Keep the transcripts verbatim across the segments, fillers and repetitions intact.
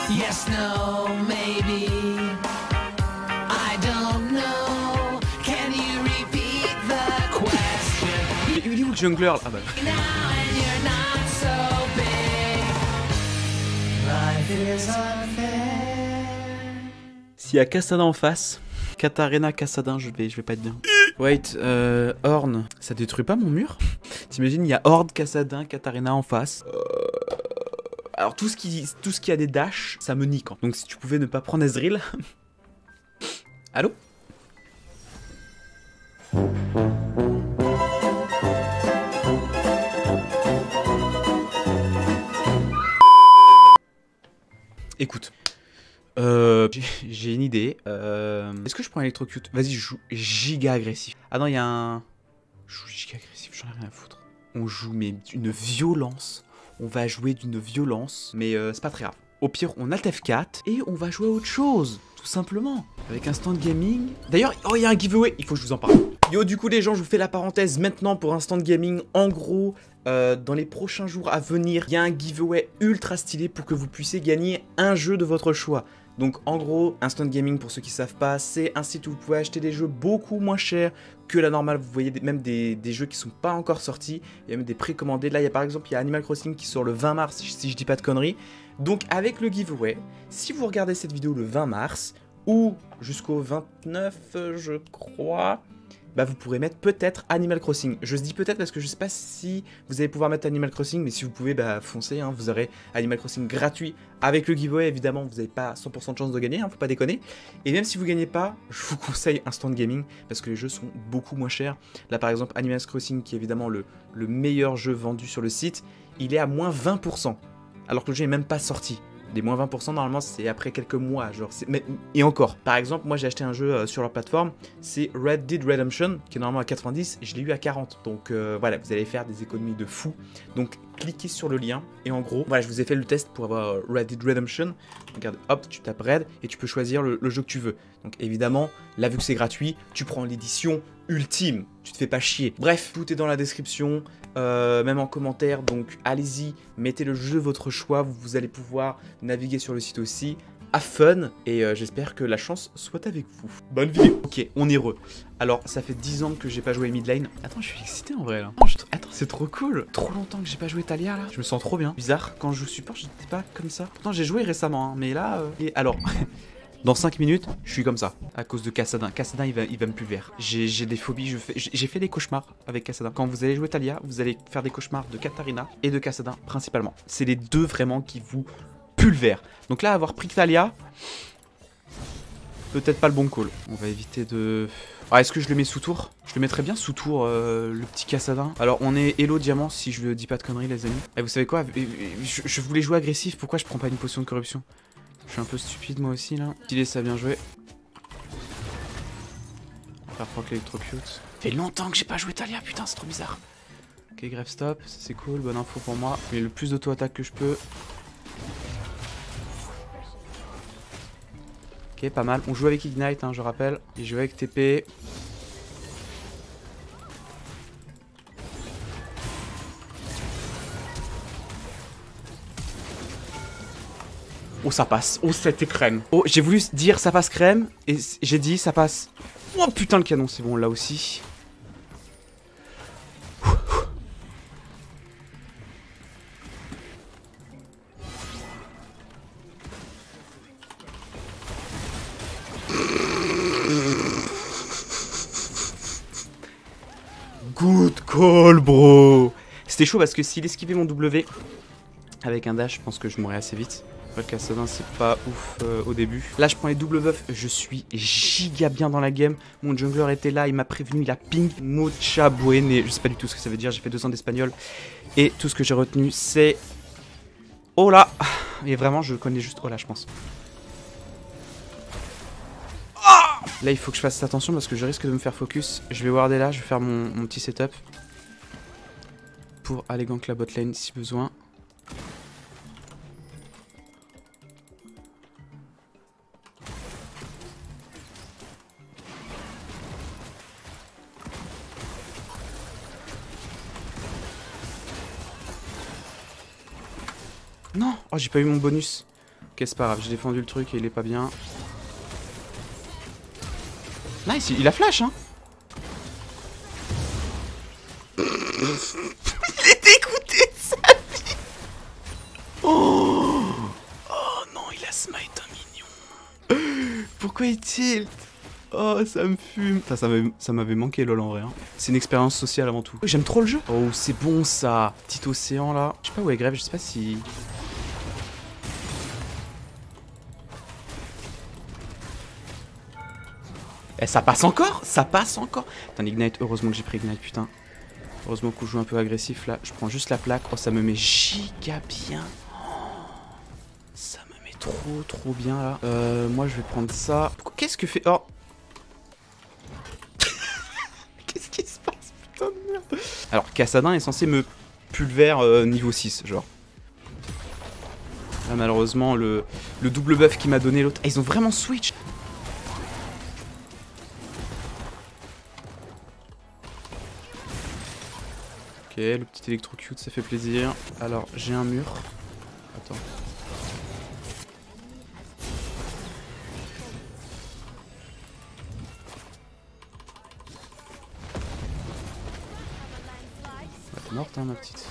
Yes, no, maybe. I don't know. Can you repeat the question? Il est où le jungler là? Ah bah. Now and you're not so big. Life is unfair. S'il y a Kassadin en face, Katarina Kassadin, je vais, je vais pas être bien. Wait, euh, Horn, ça détruit pas mon mur? T'imagines, il y a Horde, Kassadin, Katarina en face. Euh... Alors tout ce, qui, tout ce qui a des dashs, ça me nique. Donc si tu pouvais ne pas prendre Ezreal. Allô? Écoute. Euh, j'ai une idée. Euh, Est-ce que je prends électrocute? Vas-y, je joue giga agressif. Ah non, il y a un... Je joue giga agressif, j'en ai rien à foutre. On joue mais d'une violence. On va jouer d'une violence, mais euh, c'est pas très grave. Au pire, on alt F quatre et on va jouer à autre chose, tout simplement. Avec un stand gaming. D'ailleurs, oh, il y a un giveaway, il faut que je vous en parle. Yo, du coup, les gens, je vous fais la parenthèse maintenant pour un stand gaming. En gros, euh, dans les prochains jours à venir, il y a un giveaway ultra stylé pour que vous puissiez gagner un jeu de votre choix. Donc en gros, Instant Gaming, pour ceux qui ne savent pas, c'est un site où vous pouvez acheter des jeux beaucoup moins chers que la normale. Vous voyez des, même des, des jeux qui ne sont pas encore sortis. Il y a même des précommandés. Là, il y a par exemple, il y a Animal Crossing qui sort le vingt mars, si je dis pas de conneries. Donc avec le giveaway, si vous regardez cette vidéo le vingt mars, ou jusqu'au vingt-neuf, je crois... Bah vous pourrez mettre peut-être Animal Crossing. Je dis peut-être parce que je sais pas si vous allez pouvoir mettre Animal Crossing, mais si vous pouvez, bah foncez, hein, vous aurez Animal Crossing gratuit avec le giveaway. Évidemment, vous n'avez pas cent pour cent de chance de gagner, hein, faut pas déconner. Et même si vous gagnez pas, je vous conseille Instant Gaming parce que les jeux sont beaucoup moins chers. Là par exemple, Animal Crossing, qui est évidemment le, le meilleur jeu vendu sur le site, il est à moins vingt pour cent, alors que le jeu est même pas sorti. Les moins vingt pour cent normalement c'est après quelques mois, genre mais, et encore. Par exemple, moi j'ai acheté un jeu euh, sur leur plateforme, c'est Red Dead Redemption, qui est normalement à quatre-vingt-dix, et je l'ai eu à quarante. Donc euh, voilà, vous allez faire des économies de fou. Donc cliquez sur le lien, et en gros, voilà, je vous ai fait le test pour avoir euh, Red Dead Redemption. Regarde, hop, tu tapes Red, et tu peux choisir le, le jeu que tu veux. Donc évidemment, là vu que c'est gratuit, tu prends l'édition ultime, tu te fais pas chier. Bref, tout est dans la description, euh, même en commentaire, donc allez-y, mettez le jeu votre choix, vous, vous allez pouvoir naviguer sur le site aussi. Have fun, et euh, j'espère que la chance soit avec vous. Bonne vidéo. Ok, on est heureux. Alors, ça fait dix ans que j'ai pas joué mid lane. Attends, je suis excité en vrai là. Oh, je... Attends, c'est trop cool. Trop longtemps que j'ai pas joué Talia là. Je me sens trop bien. Bizarre, quand je joue support, j'étais pas comme ça. Pourtant, j'ai joué récemment, hein, mais là... Euh... Et alors... Dans cinq minutes, je suis comme ça, à cause de Kassadin. Kassadin, il va, il va me pulvère. J'ai des phobies, je fais, j'ai fait des cauchemars avec Kassadin. Quand vous allez jouer Talia, vous allez faire des cauchemars de Katarina et de Kassadin, principalement. C'est les deux vraiment qui vous pulvèrent. Donc là, avoir pris Talia, peut-être pas le bon call. On va éviter de... Ah, est-ce que je le mets sous tour? Je le mettrais bien sous tour, euh, le petit Kassadin. Alors, on est Hello Diamant, si je dis pas de conneries, les amis. Et vous savez quoi, je, je voulais jouer agressif, pourquoi je prends pas une potion de corruption? Je suis un peu stupide moi aussi là. Stylé, ça a bien joué. Faire proc l'électrocute. Ça fait longtemps que j'ai pas joué Talia, putain, c'est trop bizarre. Ok, grave stop, ça c'est cool, bonne info pour moi. Je mets le plus d'auto-attaque que je peux. Ok, pas mal. On joue avec Ignite, hein, je rappelle. Il joue avec T P. Oh, ça passe. Oh, c'était crème. Oh, j'ai voulu dire ça passe crème. Et j'ai dit ça passe. Oh putain, le canon, c'est bon là aussi. Good call, bro. C'était chaud parce que s'il esquivait mon W avec un dash, je pense que je mourrais assez vite. Le Kassadin, c'est pas ouf euh, au début. Là, je prends les double buffs. Je suis giga bien dans la game. Mon jungler était là. Il m'a prévenu. Il a ping. Mucha buene. Je sais pas du tout ce que ça veut dire. J'ai fait deux ans d'espagnol. Et tout ce que j'ai retenu, c'est... Oh là. Et vraiment, je connais juste... Oh là, je pense. Ah, là, il faut que je fasse attention parce que je risque de me faire focus. Je vais warder là. Je vais faire mon, mon petit setup. Pour aller gank la bot lane si besoin. Non! Oh, j'ai pas eu mon bonus. Ok, c'est pas grave, j'ai défendu le truc et il est pas bien. Nice, il a flash, hein. Il est dégoûté de sa vie. Oh, oh non, il a smite un mignon. Pourquoi il tilt? Oh, ça me fume. Ça, ça m'avait manqué lol en vrai. Hein. C'est une expérience sociale avant tout. J'aime trop le jeu. Oh, c'est bon ça. Petit océan là. Je sais pas où est Grève, je sais pas si... Eh, ça passe encore. Ça passe encore. Putain, Ignite, heureusement que j'ai pris Ignite, putain. Heureusement qu'on joue un peu agressif là. Je prends juste la plaque. Oh, ça me met giga bien. Oh, ça me met trop, trop bien là. Euh, moi, je vais prendre ça. Qu'est-ce que fait... Oh. Qu'est-ce qui se passe, putain de merde. Alors, Kassadin est censé me pulver euh, niveau six, genre. Là, malheureusement, le, le double buff qui m'a donné l'autre... Ah, ils ont vraiment switch. Ok, le petit électrocute, ça fait plaisir. Alors, j'ai un mur. Attends. T'es morte, hein, ma petite.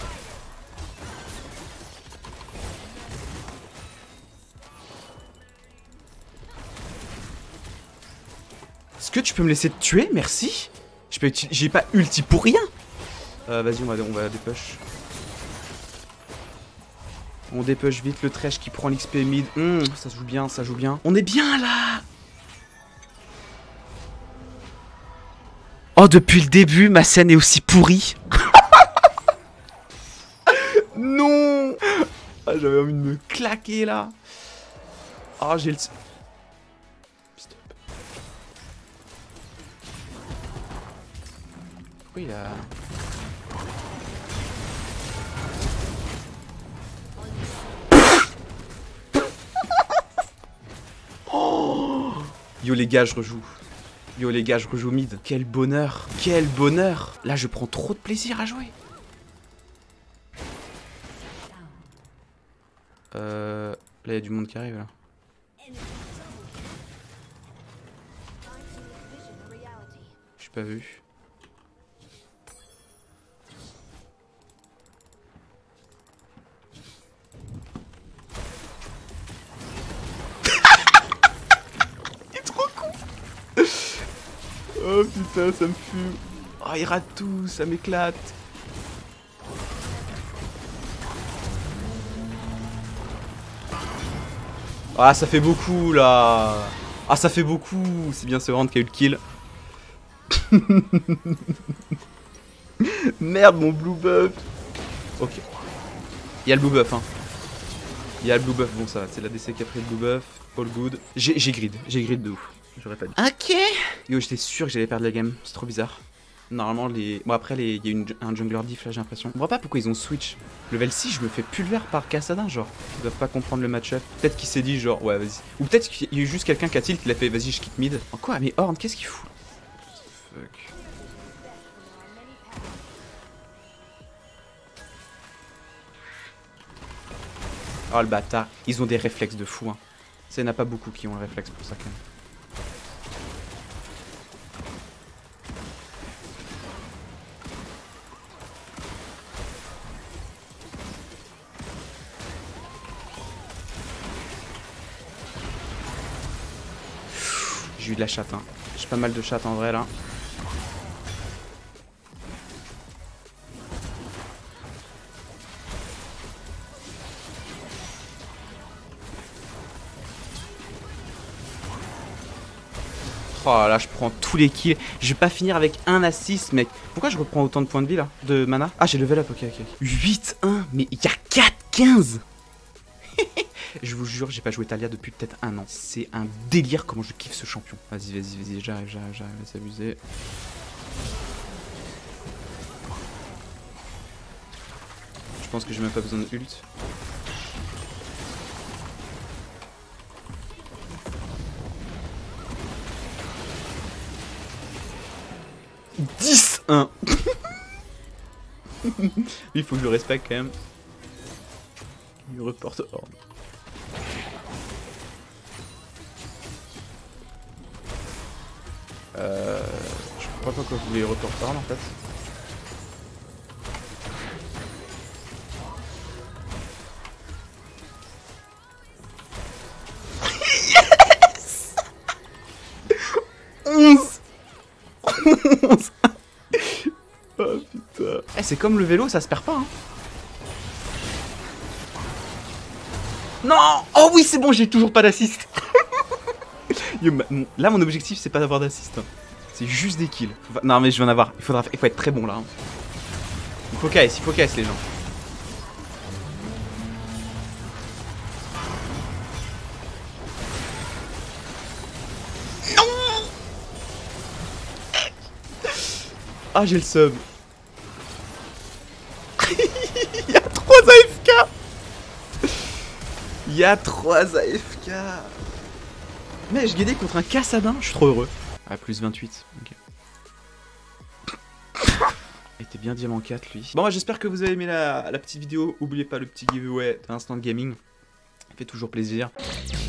Est-ce que tu peux me laisser te tuer? Merci. J'ai pas ulti pour rien. Euh, Vas-y, on va, on va dépush. On dépush vite le trash qui prend l'X P mid. Mmh, ça joue bien, ça joue bien. On est bien là. Oh, depuis le début, ma scène est aussi pourrie. Non. Ah, j'avais envie de me claquer là. Ah, oh, j'ai le... Stop. Pourquoi il a... Oh, yo les gars, je rejoue. Yo les gars, je rejoue mid. Quel bonheur. Quel bonheur. Là, je prends trop de plaisir à jouer. Euh... Là, il y a du monde qui arrive, là. Je suis pas vu. Il est trop con. Oh putain, ça me fume. Oh, il rate tout, ça m'éclate. Ah, ça fait beaucoup là. Ah, ça fait beaucoup. C'est bien ce round qui a eu le kill. Merde, mon blue buff. Ok. Il y a le blue buff, hein. Il y a le blue buff. Bon, ça va. C'est la D C qui a pris le blue buff. All good. J'ai grid. J'ai grid de ouf. J'aurais pas dit. Ok. Yo, j'étais sûr que j'allais perdre la game. C'est trop bizarre. Normalement, les... Bon, après, les... il y a une... un jungler diff là, j'ai l'impression. Je vois pas pourquoi ils ont switch. Level six, je me fais pulver par Kassadin, genre. Ils doivent pas comprendre le match-up. Peut-être qu'il s'est dit, genre, ouais, vas-y. Ou peut-être qu'il y a eu juste quelqu'un qui a tilt, il a fait, vas-y, je quitte mid. En quoi? Mais Horn, qu'est-ce qu'il fout? Fuck. Oh, le bâtard. Ils ont des réflexes de fou, hein. Ça, il n'y en a pas beaucoup qui ont le réflexe pour ça, quand même. J'ai eu de la chatte, hein. J'ai pas mal de chatte en vrai là. Oh là, je prends tous les kills. Je vais pas finir avec un assist, mec. Pourquoi je reprends autant de points de vie là? De mana? Ah, j'ai level up, ok, ok. huit un, mais il y a quatre quinze. Je vous jure, j'ai pas joué Talia depuis peut-être un an. C'est un délire comment je kiffe ce champion. Vas-y, vas-y, vas-y, j'arrive, j'arrive, j'arrive, laisse abuser. Je pense que j'ai même pas besoin de ult. dix un. Il faut que je le respecte quand même. Il reporte Horn. Euh... Je comprends pas pourquoi vous voulez report parle en fait. Yes. onze. onze. Oh putain. Eh, c'est comme le vélo, ça se perd pas hein. Non. Oh oui, c'est bon, j'ai toujours pas d'assist. Là, mon objectif, c'est pas d'avoir d'assist. Hein. C'est juste des kills. Non, mais je vais en avoir. Il faudra... Il faut être très bon là. Hein. Il faut caisse, il faut caisse les gens. Non. Ah, j'ai le sub. Il y a trois A F K. Il y a trois A F K. Mais je guidais contre un Cassadin, je suis trop heureux. Ah, plus vingt-huit, ok. Il était bien diamant quatre lui. Bon, bah, j'espère que vous avez aimé la, la petite vidéo. N'oubliez pas le petit giveaway d'Instant Gaming. Ça fait toujours plaisir.